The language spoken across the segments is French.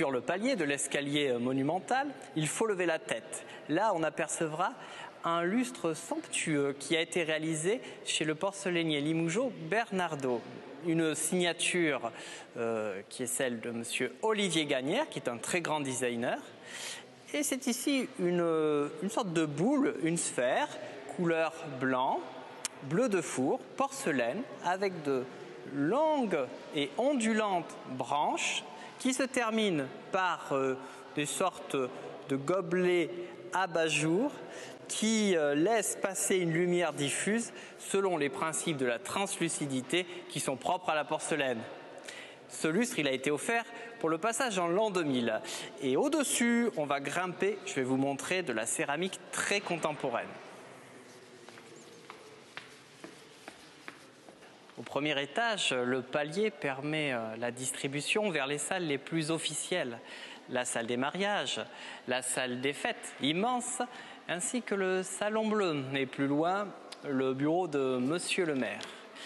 sur le palier de l'escalier monumental, il faut lever la tête. Là, on apercevra un lustre somptueux qui a été réalisé chez le porcelainier limougeot Bernardo. Une signature qui est celle de M. Olivier Gagnère, qui est un très grand designer. Et c'est ici une sorte de boule, une sphère, couleur blanc, bleu de four, porcelaine, avec de longues et ondulantes branches qui se terminent par des sortes de gobelets abat-jour qui laissent passer une lumière diffuse selon les principes de la translucidité qui sont propres à la porcelaine. Ce lustre, il a été offert pour le passage en l'an 2000. Et au-dessus, on va grimper, je vais vous montrer de la céramique très contemporaine. Au premier étage, le palier permet la distribution vers les salles les plus officielles. La salle des mariages, la salle des fêtes, immense, ainsi que le salon bleu, et plus loin, le bureau de Monsieur le maire.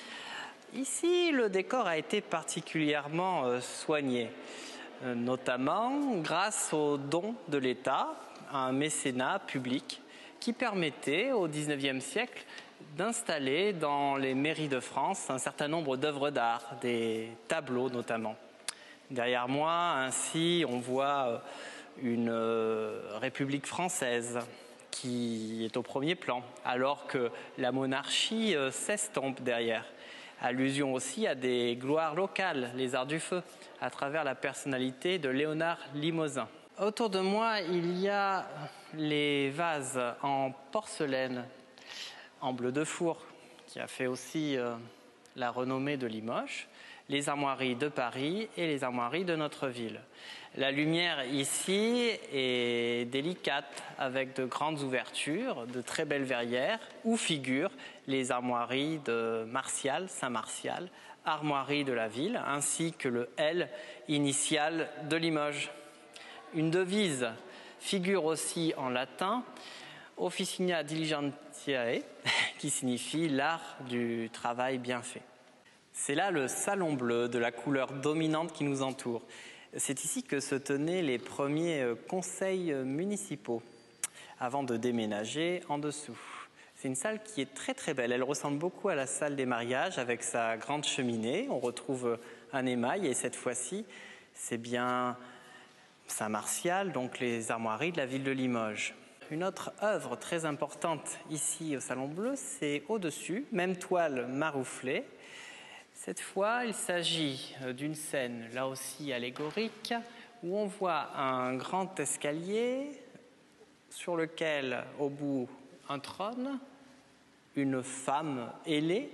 Ici, le décor a été particulièrement soigné, notamment grâce aux dons de l'État, un mécénat public qui permettait au XIXe siècle d'installer dans les mairies de France un certain nombre d'œuvres d'art, des tableaux notamment. Derrière moi, ainsi, on voit une République française qui est au premier plan, alors que la monarchie s'estompe derrière. Allusion aussi à des gloires locales, les arts du feu, à travers la personnalité de Léonard Limousin. Autour de moi, il y a les vases en porcelaine, en bleu de four, qui a fait aussi la renommée de Limoges, les armoiries de Paris et les armoiries de notre ville. La lumière ici est délicate, avec de grandes ouvertures, de très belles verrières, où figurent les armoiries de Martial, Saint-Martial, armoirie de la ville, ainsi que le L initial de Limoges. Une devise figure aussi en latin, Officina Diligentiae, qui signifie l'art du travail bien fait. C'est là le salon bleu de la couleur dominante qui nous entoure. C'est ici que se tenaient les premiers conseils municipaux avant de déménager en dessous. C'est une salle qui est très très belle. Elle ressemble beaucoup à la salle des mariages avec sa grande cheminée. On retrouve un émail et cette fois-ci, c'est bien Saint-Martial, donc les armoiries de la ville de Limoges. Une autre œuvre très importante ici au Salon Bleu, c'est au-dessus, même toile marouflée. Cette fois, il s'agit d'une scène, là aussi allégorique, où on voit un grand escalier sur lequel, au bout, un trône, une femme ailée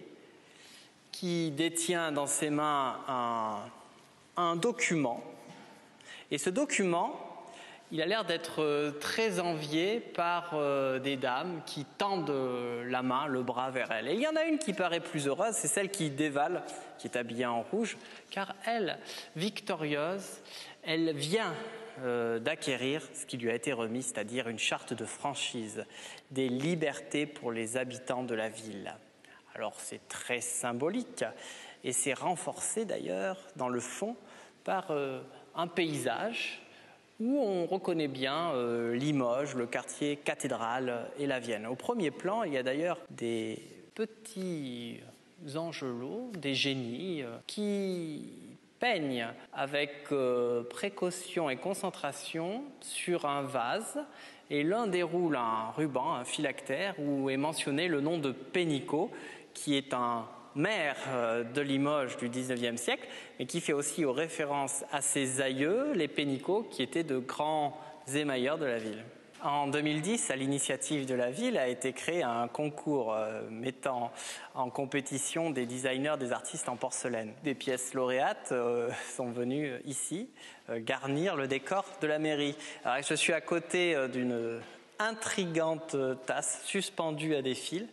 qui détient dans ses mains un document. Et ce document, il a l'air d'être très envié par des dames qui tendent la main, le bras vers elle. Et il y en a une qui paraît plus heureuse, c'est celle qui dévale, qui est habillée en rouge, car elle, victorieuse, elle vient d'acquérir ce qui lui a été remis, c'est-à-dire une charte de franchise, des libertés pour les habitants de la ville. Alors c'est très symbolique et c'est renforcé d'ailleurs dans le fond par un paysage où on reconnaît bien Limoges, le quartier cathédrale et la Vienne. Au premier plan, il y a d'ailleurs des petits angelots, des génies qui peignent avec précaution et concentration sur un vase et l'un déroule un ruban, un phylactère où est mentionné le nom de Pénicaud qui est un maire de Limoges du XIXe siècle, mais qui fait aussi référence à ses aïeux, les Pénicaud, qui étaient de grands émailleurs de la ville. En 2010, à l'initiative de la ville, a été créé un concours mettant en compétition des designers, des artistes en porcelaine. Des pièces lauréates sont venues ici garnir le décor de la mairie. Alors, je suis à côté d'une intrigante tasse suspendue à des fils,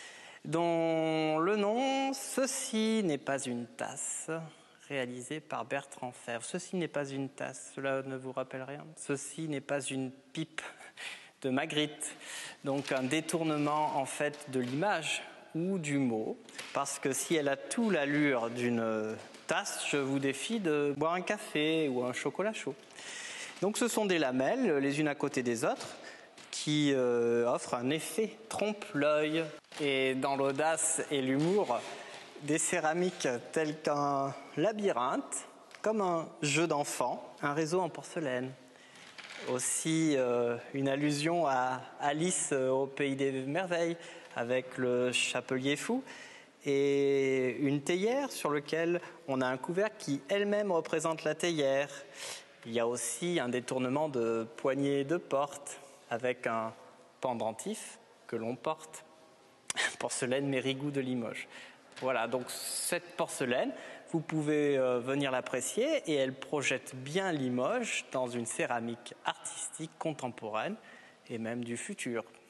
dont le nom « Ceci n'est pas une tasse », réalisé par Bertrand Fèvre. Ceci n'est pas une tasse, cela ne vous rappelle rien? Ceci n'est pas une pipe de Magritte. Donc un détournement en fait de l'image ou du mot, parce que si elle a tout l'allure d'une tasse, je vous défie de boire un café ou un chocolat chaud. Donc ce sont des lamelles, les unes à côté des autres, qui offrent un effet trompe-l'œil. Et dans l'audace et l'humour, des céramiques telles qu'un labyrinthe, comme un jeu d'enfant, un réseau en porcelaine. Aussi une allusion à Alice au pays des merveilles, avec le chapelier fou, et une théière sur laquelle on a un couvercle qui elle-même représente la théière. Il y a aussi un détournement de poignée de porte avec un pendentif que l'on porte. Porcelaine Mérigou de Limoges. Voilà, donc cette porcelaine, vous pouvez venir l'apprécier et elle projette bien Limoges dans une céramique artistique contemporaine et même du futur.